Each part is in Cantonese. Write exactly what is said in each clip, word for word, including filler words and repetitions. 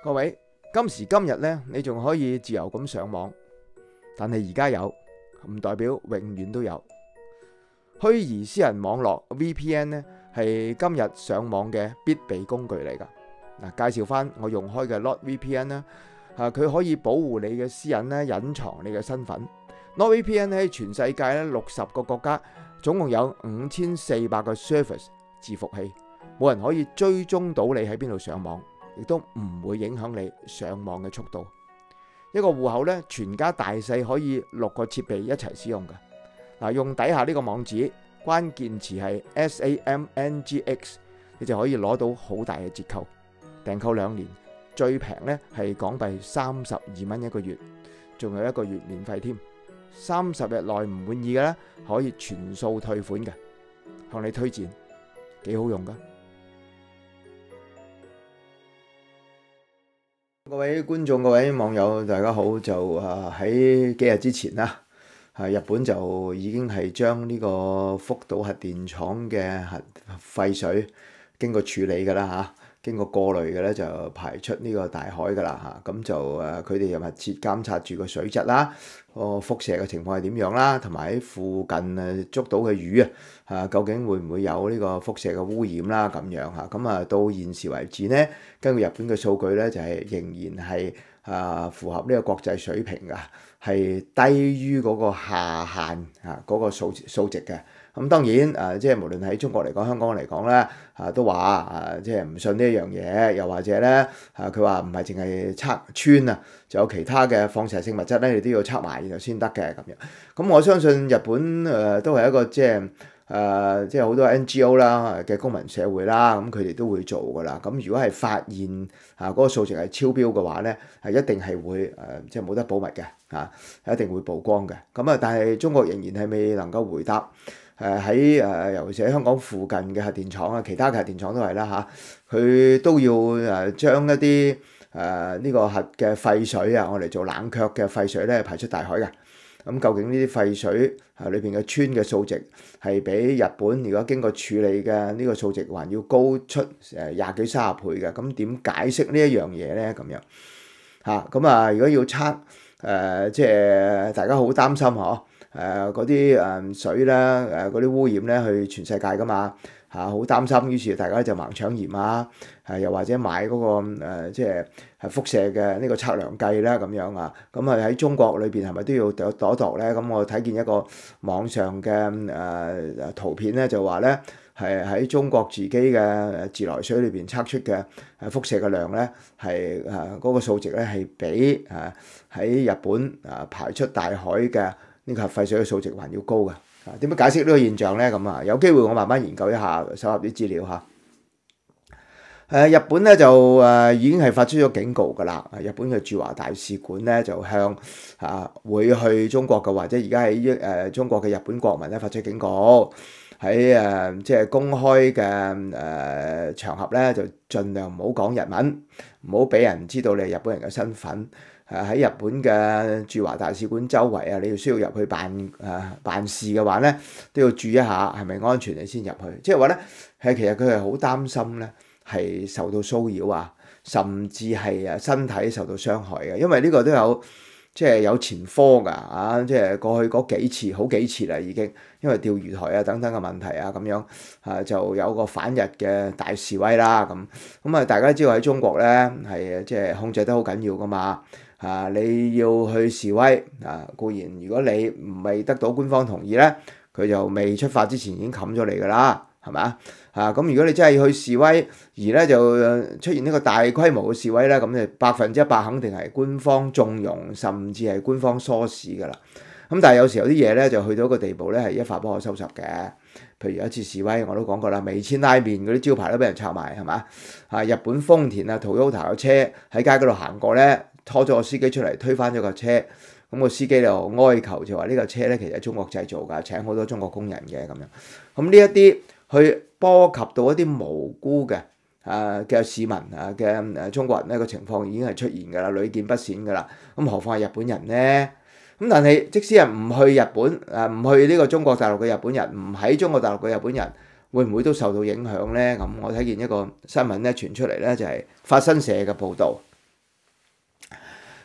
各位，今時今日咧，你仲可以自由咁上網，但係而家有，唔代表永遠都有。虛擬私人網絡 V P N 咧，係今日上網嘅必備工具嚟㗎。嗱，介紹翻我用開嘅 NordVPN 啦，啊，佢可以保護你嘅私隱咧，隱藏你嘅身份。NordVPN 喺全世界咧六十個國家，總共有五千四百個 service 伺服器，冇人可以追蹤到你喺邊度上網，亦都唔會影響你上網嘅速度。一個戶口咧，全家大細可以六個設備一齊使用嘅。嗱，用底下呢個網址，關鍵詞係 S A M N G X， 你就可以攞到好大嘅折扣。訂購兩年，最平咧係港幣三十二蚊一個月，仲有一個月免費添。三十日內唔滿意嘅咧，可以全數退款嘅。向你推薦，幾好用噶。各位觀眾、各位網友，大家好！就啊喺幾日之前啦，啊日本就已經係將呢個福島核電廠嘅核廢水經過處理㗎啦嚇。經過過濾嘅咧就排出呢個大海㗎啦嚇，咁就誒佢哋又密切監察住個水質啦，個輻射嘅情況係點樣啦，同埋喺附近誒捉到嘅魚啊嚇，究竟會唔會有呢個輻射嘅污染啦咁樣嚇，咁啊到現時為止呢，根據日本嘅數據咧就係仍然係啊符合呢個國際水平㗎，係低於嗰個下限嚇嗰個數數值嘅。咁當然誒，即係無論喺中國嚟講、香港嚟講咧，啊都話誒，即係唔信呢一樣嘢，又或者咧，啊佢話唔係淨係測氚啊，仲有其他嘅放射性物質咧，你都要測埋然後先得嘅咁樣。咁我相信日本誒都係一個即係誒，即係好多 N G O 啦嘅公民社會啦，咁佢哋都會做㗎啦。咁如果係發現啊嗰個數值係超標嘅話咧，係一定係會誒，即係冇得保密嘅嚇，一定會曝光嘅。咁啊，但係中國仍然係未能夠回答。誒喺誒，尤其是喺香港附近嘅核電廠啊，其他嘅核電廠都係啦嚇，佢都要誒將一啲誒呢個核嘅廢水啊，我哋做冷卻嘅廢水咧排出大海嘅。咁究竟呢啲廢水啊裏邊嘅氚嘅數值係比日本如果經過處理嘅呢個數值還要高出誒廿幾三十倍嘅？咁點解釋呢一樣嘢咧？咁樣嚇咁啊！如果要測誒，即係大家好擔心嗬。誒嗰啲誒水咧，誒嗰啲污染咧去全世界噶嘛嚇，好擔心，於是大家就盲搶鹽啊，係又或者買嗰、那個、呃、即係係輻射嘅呢個測量計啦咁樣啊，咁啊喺中國裏邊係咪都要度度度咧？咁我睇見一個網上嘅誒、呃、圖片咧，就話咧係喺中國自己嘅自來水裏邊測出嘅誒輻射嘅量咧，係誒嗰個數值咧係比誒喺日本啊排出大海嘅呢個核廢水嘅數值還要高嘅，啊點樣解釋呢個現象咧？咁啊有機會我慢慢研究一下，搜集啲資料嚇。誒、啊、日本咧就誒、啊、已經係發出咗警告㗎啦，日本嘅駐華大使館咧就向啊會去中國嘅或者而家喺誒中國嘅日本國民咧發出警告，喺誒即係公開嘅誒、呃、場合咧就盡量唔好講日文，唔好俾人知道你係日本人嘅身份。誒喺日本嘅駐華大使館周圍啊，你要需要入去辦誒、呃、辦事嘅話咧，都要注意一下係咪安全你先入去。即係話咧，係其實佢係好擔心咧，係受到騷擾啊，甚至係誒身體受到傷害嘅。因為呢個都有即係有前科㗎啊！即係過去嗰幾次好幾次啦已經，因為釣魚台啊等等嘅問題啊咁樣啊，就有個反日嘅大示威啦咁。咁啊，大家知道喺中國咧係即係控制得好緊要㗎嘛。啊！你要去示威啊，固然如果你唔係得到官方同意咧，佢就未出發之前已經冚咗你㗎啦，係咪啊？啊咁，如果你真係去示威，而咧就出現呢個大規模嘅示威咧，咁就百分之一百肯定係官方縱容，甚至係官方唆使㗎啦。咁但係有時候啲嘢咧就去到一個地步咧係一發不可收拾嘅。譬如有一次示威，我都講過啦，味千拉麵嗰啲招牌都俾人拆埋，係嘛？啊，日本豐田啊、Toyota 嘅車喺街嗰度行過咧。拖咗個司機出嚟推翻咗架車，咁個司機就哀求就話呢架車咧其實係中國製造㗎，請好多中國工人嘅咁樣。咁呢一啲去波及到一啲無辜嘅啊嘅市民啊嘅誒中國人咧個情況已經係出現㗎啦，屢見不鮮㗎啦。咁何況係日本人咧？咁但係即使係唔去日本誒，唔去呢個中國大陸嘅日本人，唔喺中國大陸嘅日本人，會唔會都受到影響咧？咁我睇見一個新聞咧傳出嚟咧，就係法新社嘅報導。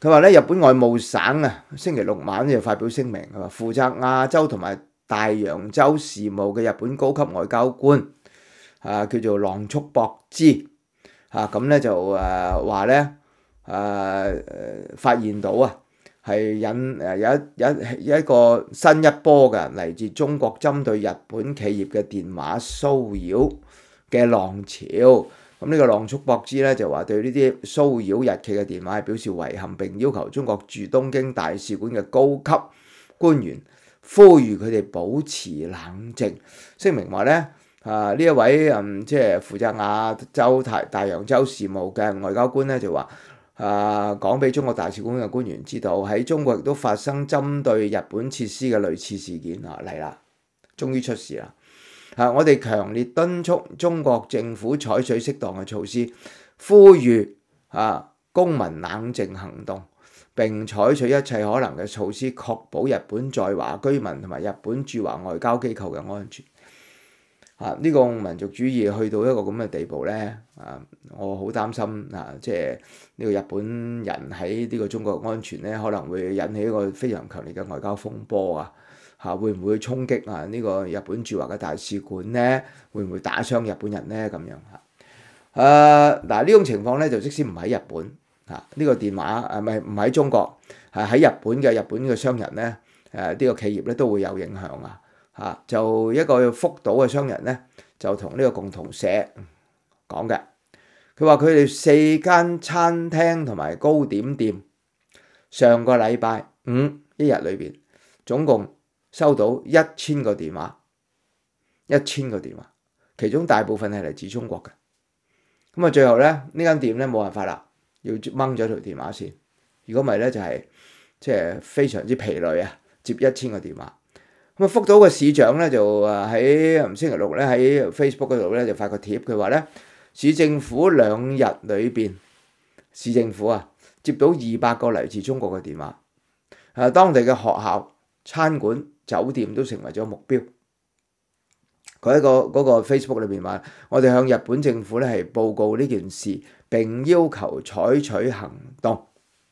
佢話咧，日本外務省啊，星期六晚就發表聲明，佢話負責亞洲同埋大洋洲事務嘅日本高級外交官啊，叫做浪速博之啊，咁咧就誒話咧誒發現到啊，係引誒有一一一個新一波嘅嚟自中國針對日本企業嘅電話騷擾嘅浪潮。咁呢個浪速博之咧就話對呢啲騷擾日企嘅電話係表示遺憾，並要求中國駐東京大使館嘅高級官員呼籲佢哋保持冷靜。聲明話咧，啊呢一位嗯即係負責亞洲大大洋洲事務嘅外交官咧就話，啊講俾中國大使館嘅官員知道，喺中國亦都發生針對日本設施嘅類似事件啊，嚟啦，終於出事啦！啊！我哋強烈敦促中國政府採取適當嘅措施，呼籲啊公民冷靜行動，並採取一切可能嘅措施，確保日本在華居民同埋日本駐華外交機構嘅安全。啊！呢個民族主義去到一個咁嘅地步咧，啊，我好擔心啊！即係呢個日本人喺呢個中國安全咧，可能會引起一個非常強烈嘅外交風波啊！嚇會唔會衝擊啊？呢個日本駐華嘅大使館咧，會唔會打傷日本人咧？咁樣嚇。誒嗱呢種情況咧，就即使唔喺日本嚇，呢、這個電話誒唔係唔喺中國，係喺日本嘅日本嘅商人咧，誒、呃、呢、這個企業咧都會有影響啊。嚇就一個福島嘅商人咧，就同呢個共同社講嘅，佢話佢哋四間餐廳同埋糕點店上個禮拜五一日裏邊總共收到一千個電話，一千個電話，其中大部分係嚟自中國嘅。咁啊，最後咧呢間店咧冇辦法啦，要掹咗條電話線。如果唔係咧，就係即係非常之疲累啊，接一千個電話。咁啊，福島嘅市長咧就啊喺星期六咧喺 Facebook 嗰度咧就發個貼，佢話咧市政府兩日裏邊，市政府啊接到二百個嚟自中國嘅電話，啊當地嘅學校、餐館、酒店都成為咗目標。佢喺個嗰個 Facebook 裏邊話：我哋向日本政府咧係報告呢件事，並要求採取行動。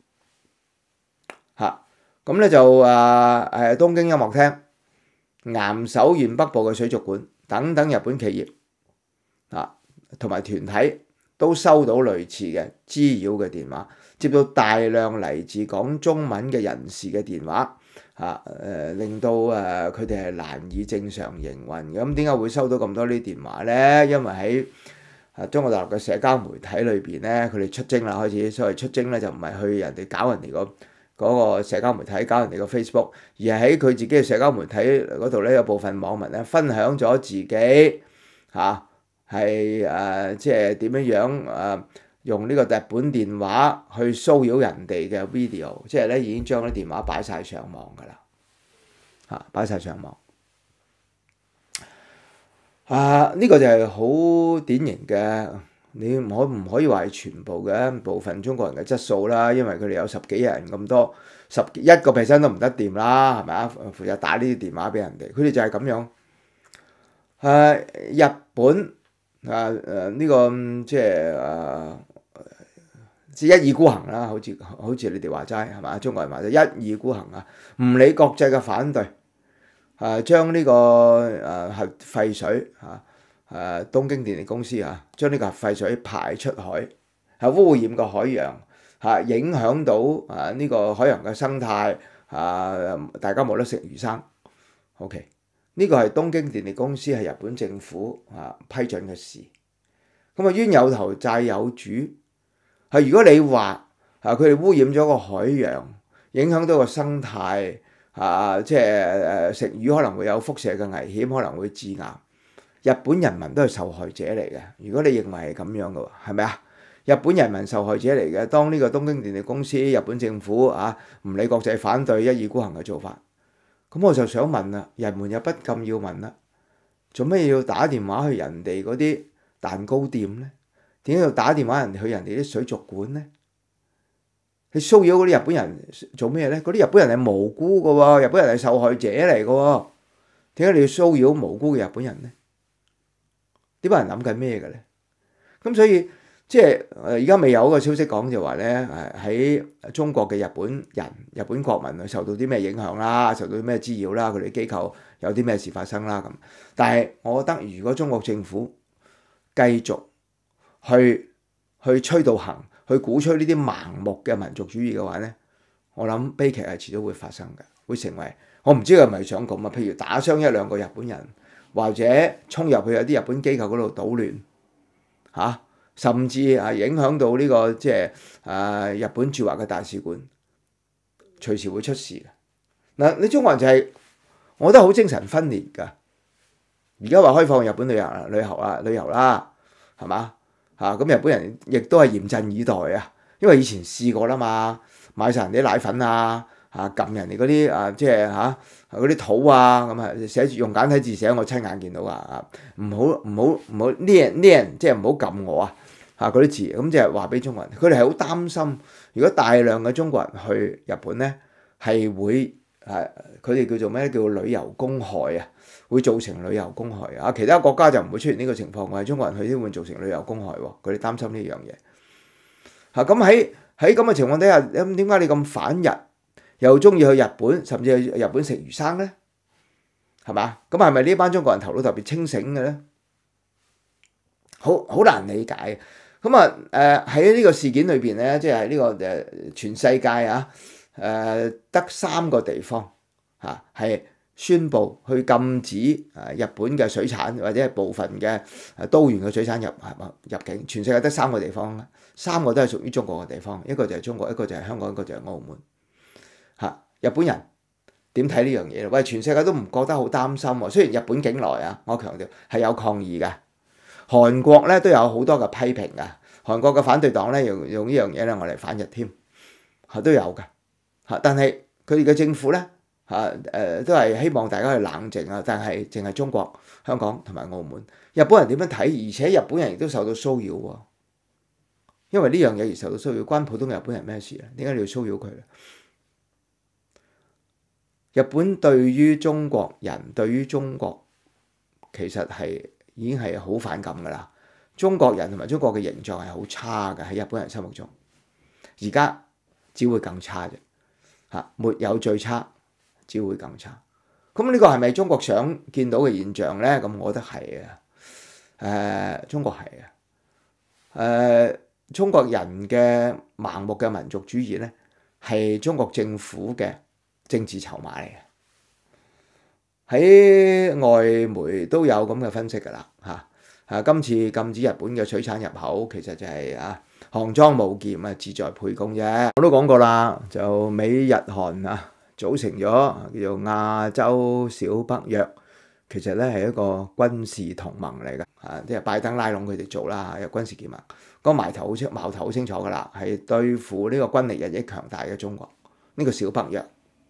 嚇咁咧就啊誒東京音樂廳、岩手縣北部嘅水族館等等日本企業啊同埋團體都收到類似嘅滋擾嘅電話，接到大量嚟自講中文嘅人士嘅電話。啊誒令到誒佢哋係難以正常營運嘅。咁點解會收到咁多呢啲電話咧？因為喺啊中國大陸嘅社交媒體裏邊咧，佢哋出征啦，開始所謂出征咧就唔係去人哋搞人哋個嗰個社交媒體，搞人哋個 Facebook， 而係喺佢自己嘅社交媒體嗰度咧，有部分網民咧分享咗自己嚇係誒即係點樣樣誒。啊用呢個日本電話去騷擾人哋嘅 video， 即係咧已經將啲電話擺晒上網㗎啦，嚇擺晒上網。啊，呢、這個就係好典型嘅，你唔可唔可以話係全部嘅部分中國人嘅質素啦，因為佢哋有十幾人咁多，十一個 percent 都唔得掂啦，係咪啊？負責打呢啲電話俾人哋，佢哋就係咁樣。誒、啊，日本。啊誒呢個即係誒，即係一意孤行啦，好似好似你哋話齋係嘛？中國人話齋一意孤行啊，唔理國際嘅反對，誒將呢個誒核廢水嚇誒東京電力公司啊，將呢個核廢水排出海，係污染個海洋嚇，影響到啊呢個海洋嘅生態啊，大家冇得食魚生。OK。呢個係東京電力公司係日本政府啊批准嘅事，咁啊冤有頭債有主，係如果你話啊佢哋污染咗個海洋，影響到個生態啊，即係誒食魚可能會有輻射嘅危險，可能會致癌，日本人民都係受害者嚟嘅。如果你認為係咁樣嘅喎，係咪啊？日本人民受害者嚟嘅，當呢個東京電力公司、日本政府啊唔理國際反對、一意孤行嘅做法。咁我就想問啦，人們又不禁要問啦，做咩要打電話去人哋嗰啲蛋糕店咧？點解要打電話人哋去人哋啲水族館咧？你騷擾嗰啲日本人做咩咧？嗰啲日本人係無辜嘅喎，日本人係受害者嚟嘅喎，點解你要騷擾無辜嘅日本人咧？呢班人諗緊咩嘅咧？咁所以即係誒而家未有一個消息講就話咧誒喺中國嘅日本人、日本國民受到啲咩影響啦，受到啲咩滋擾啦，佢哋機構有啲咩事發生啦咁。但係我覺得如果中國政府繼續去去吹到行，去鼓吹呢啲盲目嘅民族主義嘅話咧，我諗悲劇係遲早會發生嘅，會成為我唔知佢係咪想咁啊？譬如打傷一兩個日本人，或者衝入去有啲日本機構嗰度搗亂嚇。啊甚至係影響到呢、這個即係誒日本駐華嘅大使館，隨時會出事嘅。嗱，你中國人就係、是，我覺得好精神分裂㗎。而家話開放日本旅遊旅遊啊旅遊啦，係嘛嚇？咁日本人亦都係嚴陣以待啊，因為以前試過啦嘛，買晒人哋啲奶粉啊嚇，撳人哋嗰啲啊即係嚇嗰啲土啊咁啊，寫住用簡體字寫，我親眼見到啊，唔好唔好唔好呢呢人即係唔好撳我啊！嚇嗰啲字，咁即係話俾中國人，佢哋係好擔心，如果大量嘅中國人去日本咧，係會誒佢哋叫做咩？叫旅遊公害啊，會造成旅遊公害啊。其他國家就唔會出現呢個情況，我係中國人去先會造成旅遊公害喎。佢哋擔心呢樣嘢。嚇咁喺喺咁嘅情況底下，咁點解你咁反日，又中意去日本，甚至去日本食魚生咧？係嘛？咁係咪呢班中國人頭腦特別清醒嘅咧？好好難理解。咁啊，誒喺呢個事件裏邊咧，即係呢個誒全世界啊，誒、呃、得三個地方嚇係、啊、宣布去禁止誒日本嘅水產或者係部分嘅誒都縣嘅水產入入境。全世界得三個地方，三個都係屬於中國嘅地方，一個就係中國，一個就係香港，一個就係澳門。嚇、啊，日本人點睇呢樣嘢咧？喂，全世界都唔覺得好擔心喎。雖然日本境內啊，我強調係有抗議嘅。韓國咧都有好多嘅批評㗎，韓國嘅反對黨咧用用呢樣嘢咧，我嚟反日添，係都有㗎嚇。但係佢哋嘅政府咧嚇誒都係希望大家去冷靜啊。但係淨係中國、香港同埋澳門，日本人點樣睇？而且日本人亦都受到騷擾喎，因為呢樣嘢而受到騷擾，關普通日本人咩事啊？點解你要騷擾佢咧？日本對於中國人，對於中國其實係已經係好反感㗎啦。中國人同埋中國嘅形象係好差嘅，喺日本人心目中，而家只會更差啫嚇，沒有最差，只會更差。咁呢個係咪中國想見到嘅現象咧？咁我覺得係啊，誒、呃、中國係啊，誒、呃、中國人嘅盲目嘅民族主義咧，係中國政府嘅政治籌碼嚟嘅。喺外媒都有咁嘅分析㗎啦嚇。啊！今次禁止日本嘅水產入口，其實就係、是、啊，項莊舞劍啊，志在沛公啫。我都講過啦，就美日韓啊組成咗叫做亞洲小北約，其實咧係一個軍事同盟嚟嘅啊，即係拜登拉攏佢哋做啦，有軍事結盟。個矛頭好清，矛頭好清楚㗎啦，係對付呢個軍力日益強大嘅中國。呢、這個小北約，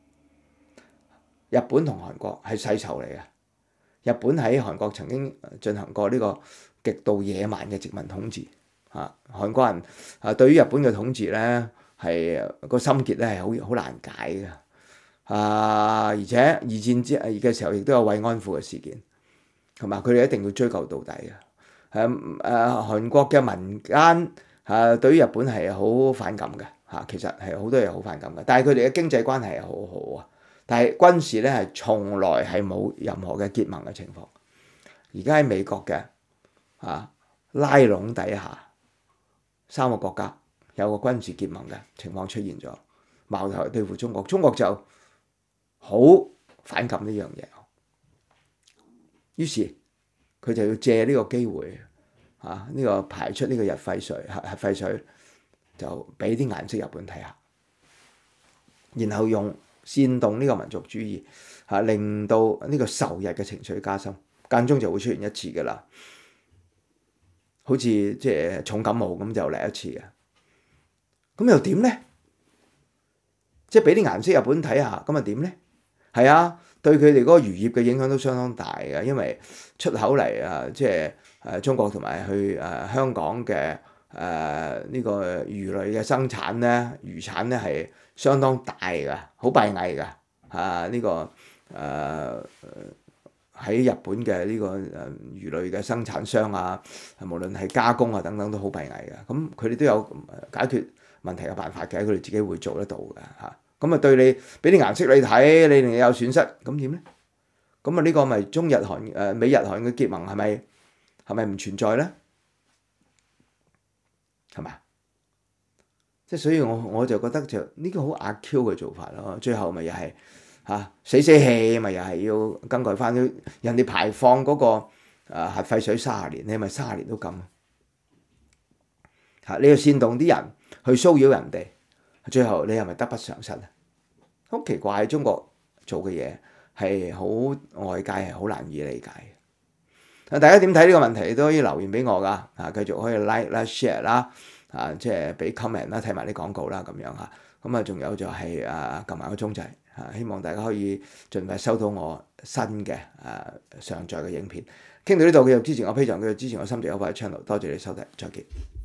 日本同韓國係世仇嚟嘅。日本喺韓國曾經進行過呢個極度野蠻嘅殖民統治，嚇韓國人啊對於日本嘅統治咧係個心結咧係好好難解嘅，啊而且二戰之嘅時候亦都有慰安婦嘅事件，係嘛？佢哋一定要追究到底嘅。誒誒韓國嘅民間啊對於日本係好反感嘅嚇，其實係好多嘢好反感嘅，但係佢哋嘅經濟關係係好好啊。但係軍事咧係從來係冇任何嘅結盟嘅情況。而家喺美國嘅啊拉攏底下，三個國家有個軍事結盟嘅情況出現咗，矛頭對付中國，中國就好反感呢樣嘢。於是佢就要借呢個機會啊，呢、呢個排出呢個日廢水核核廢水，就俾啲顏色日本睇下，然後用煽動呢個民族主義嚇，令到呢個仇日嘅情緒加深，間中就會出現一次嘅啦。好似即係重感冒咁就嚟一次嘅，咁又點咧？即係俾啲顏色日本睇下，咁又點咧？係啊，對佢哋嗰個漁業嘅影響都相當大嘅，因為出口嚟啊，即係誒中國同埋去誒香港嘅誒呢個魚類嘅生產咧，魚產咧係相當大嘅，好閉翳嘅啊！呢、這個誒喺日本嘅呢個誒魚類嘅生產商啊，無論係加工啊等等都好閉翳嘅。咁佢哋都有解決問題嘅辦法嘅，佢哋自己會做得到嘅嚇。咁啊對你俾啲顏色你睇，你令你有損失，咁點咧？咁啊呢個咪中日韓誒美日韓嘅結盟係咪係咪唔存在咧？係嘛？即係所以我我就覺得就呢個好阿 Q 嘅做法咯。最後咪又係嚇死死氣，咪又係要更改翻人哋排放嗰、那個誒、呃、核廢水三十年，你咪三十年都咁嚇？你要煽動啲人去騷擾人哋，最後你係咪得不償失啊？好奇怪，中國做嘅嘢係好外界係好難以理解嘅。大家點睇呢個問題都可以留言俾我㗎，啊繼續可以 like 啦 share 啦，啊即係俾 comment 啦，睇埋啲廣告啦咁樣嚇。咁啊仲有就係啊撳埋個鐘仔，啊希望大家可以盡快收到我新嘅啊上載嘅影片。傾到呢度，繼續支持我 Patreon，繼續支持我心直口快嘅 channel，多謝你收睇，再見。